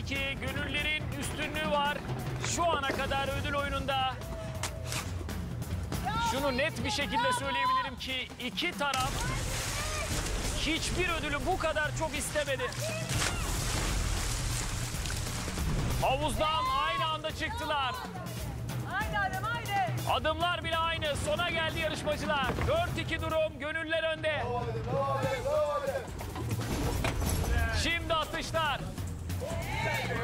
4-2 gönüllerin üstünlüğü var. Şu ana kadar ödül oyununda. Şunu net bir şekilde söyleyebilirim ki iki taraf hiçbir ödülü bu kadar çok istemedi. Havuzdan aynı anda çıktılar. Haydi Adem haydi. Adımlar bile aynı. Sona geldi yarışmacılar. 4-2 durum. Gönüller önde. Şimdi atışlar.